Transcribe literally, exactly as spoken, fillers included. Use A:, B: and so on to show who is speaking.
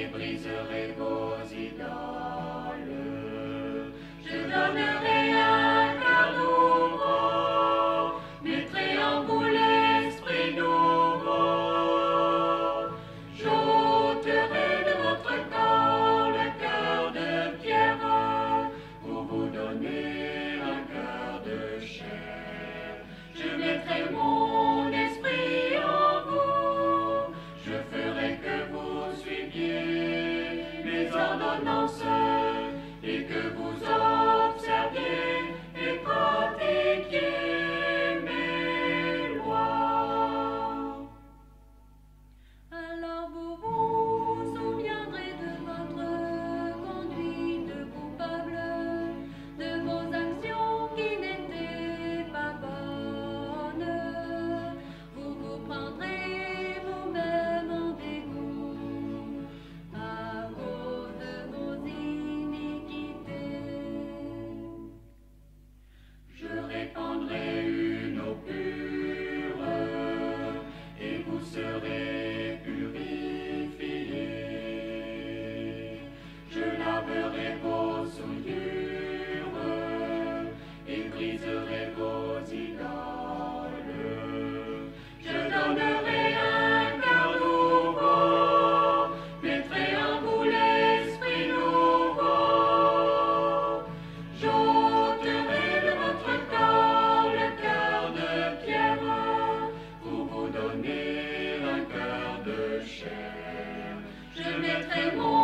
A: briserai vos idoles. Je donnerai un cœur nouveau, mettrai en vous l'esprit nouveau. J'ôterai de votre corps le cœur de pierre, pour vous donner un cœur de chair. Je mettrai mon esprit en vous, je ferai que vous suiviez mes ordonnances et que vous observiez et pratiquiez mes lois. Alors vous vous souviendrez de votre conduite coupable, de vos actions qui n'étaient pas bonnes. Vous vous prendrez vous-même en dégoût à cause de vos iniquités. Je répandrai une eau pure et vous serez purifiés. Je laverai vos souillures et briserai vos idoles. Je donnerai un cœur nouveau, mettrai en vous l'esprit nouveau. J'ôterai de votre corps le cœur de pierre, pour vous donner un cœur de chair. Je mettrai mon